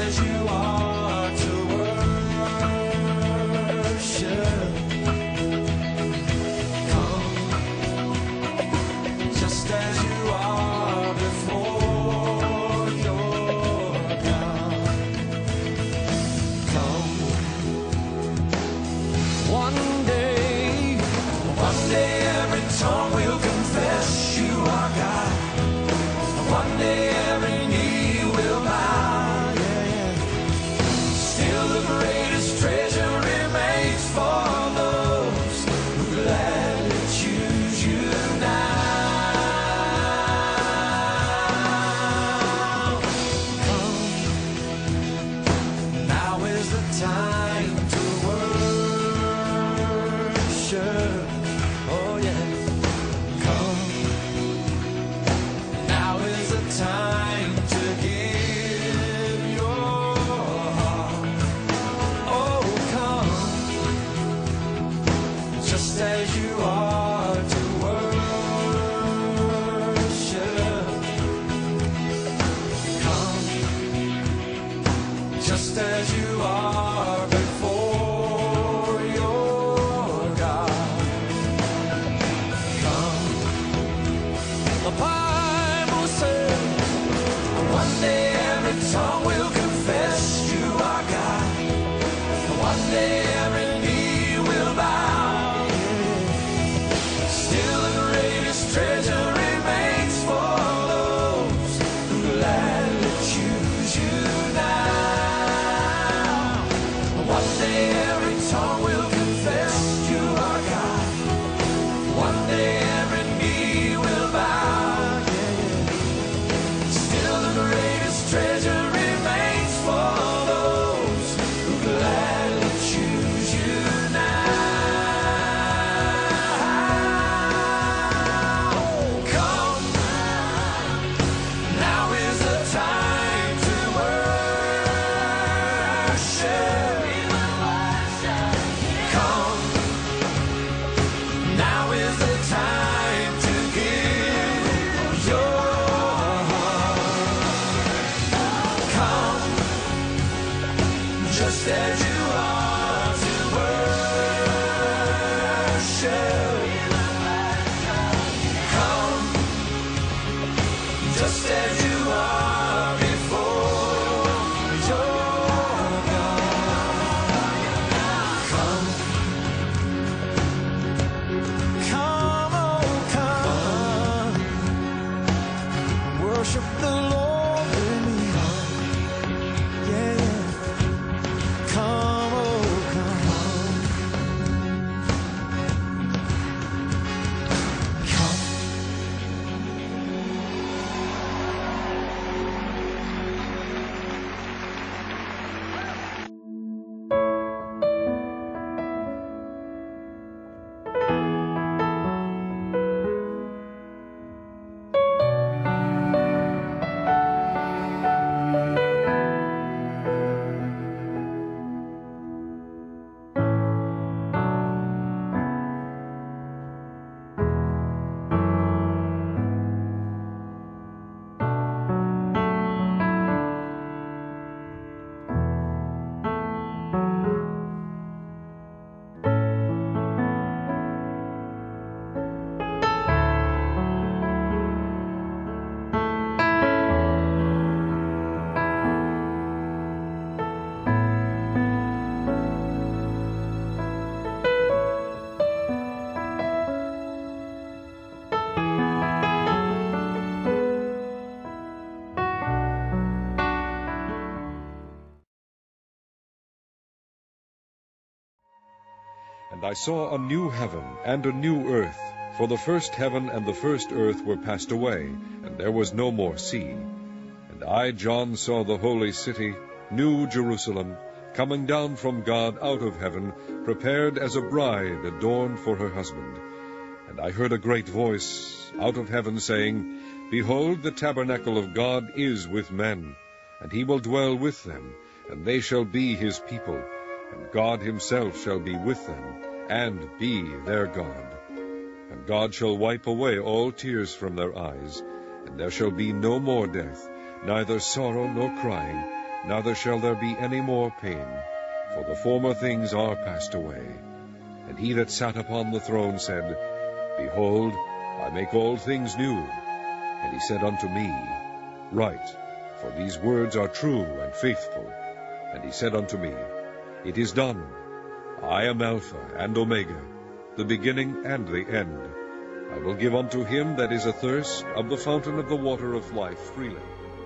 as you are to worship. Come, just as you are before your God. Come, one day every tongue will confess you are God. One day every knee will bow, Still the greatest treasure remains for those who gladly choose you now. Come, now is the time to worship. Oh yeah. Time to give your heart. Oh, come, just as you are to worship. Come, just as you are before your God. Come, the Bible says one day every tongue will confess you are God. One day every knee will bow. Still the greatest treasure remains for those who gladly choose you now. One day every tongue will confess you are God. One day every knee will bow. Treasure remains for those who gladly choose you now. Come, now is the time to worship. Come, now is the time to give your just as you are to worship. Come, just as you are before your God. Come, come, oh come, worship the Lord. And I saw a new heaven and a new earth, for the first heaven and the first earth were passed away, and there was no more sea. And I, John, saw the holy city, New Jerusalem, coming down from God out of heaven, prepared as a bride adorned for her husband. And I heard a great voice out of heaven saying, Behold, the tabernacle of God is with men, and he will dwell with them, and they shall be his people, and God himself shall be with them, and be their God. And God shall wipe away all tears from their eyes, and there shall be no more death, neither sorrow nor crying, neither shall there be any more pain, for the former things are passed away. And he that sat upon the throne said, Behold, I make all things new. And he said unto me, Write, for these words are true and faithful. And he said unto me, It is done. I am Alpha and Omega, the beginning and the end. I will give unto him that is athirst of the fountain of the water of life freely.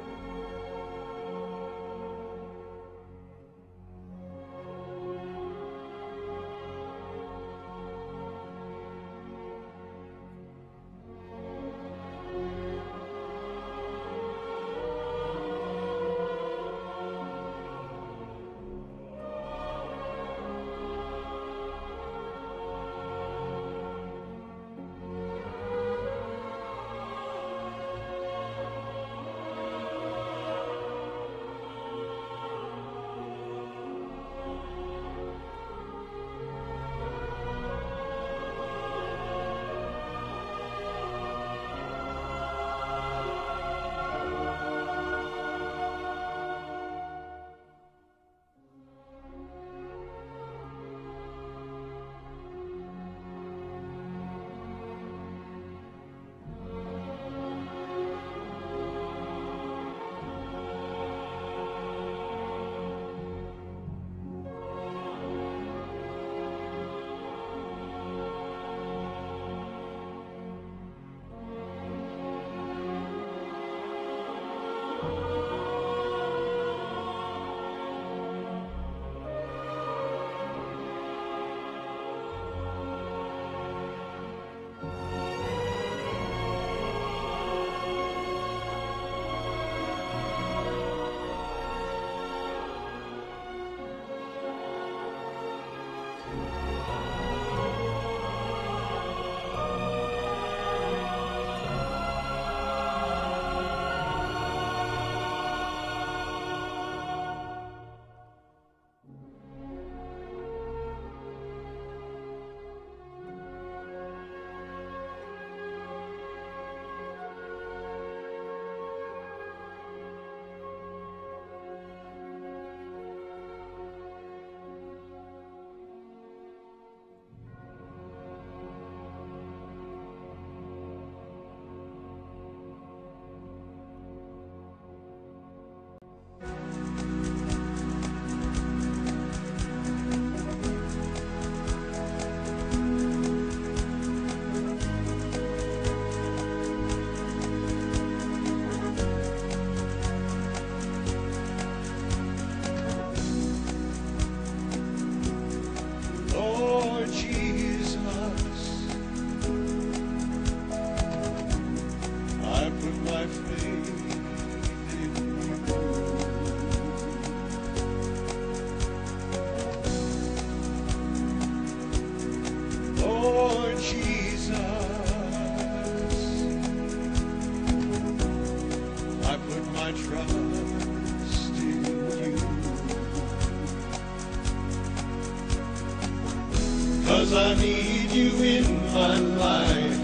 Cause I need you in my life,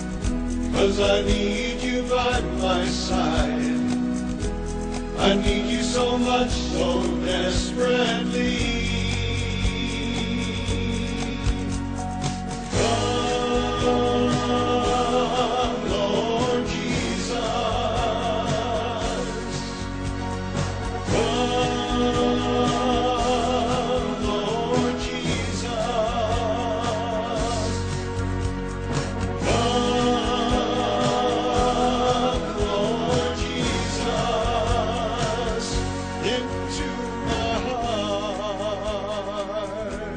cause I need you by my side. I need you so much, so desperately. Come, Lord Jesus. Come, Lord Jesus. Come, Lord Jesus, into my heart,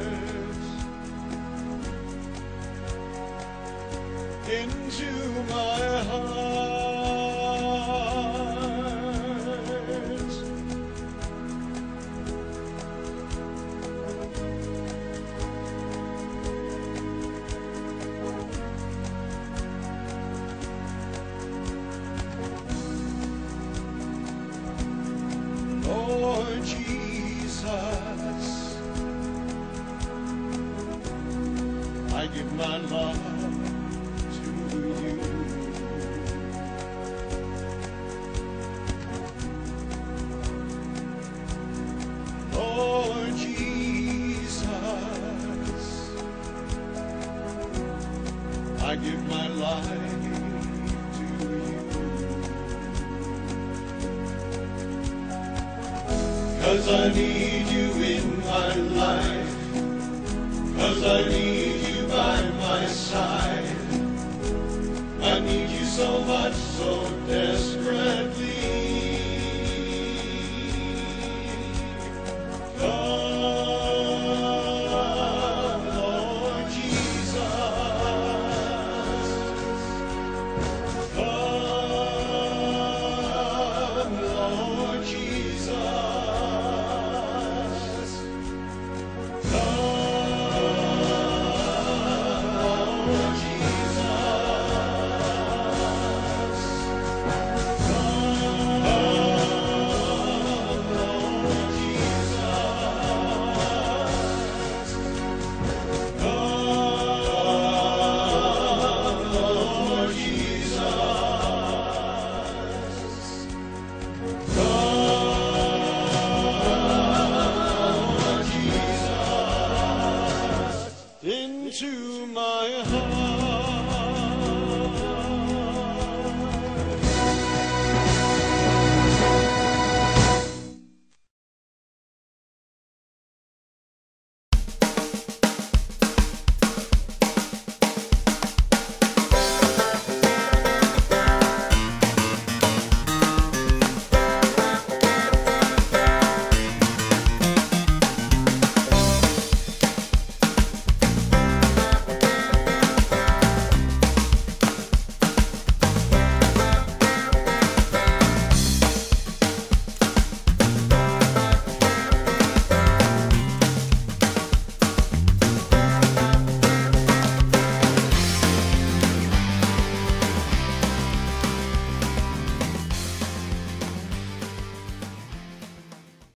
into my heart. Lord Jesus, I give my love to you. 'cause I need you in my life, 'cause I need you by my side. I need you so much, so desperate.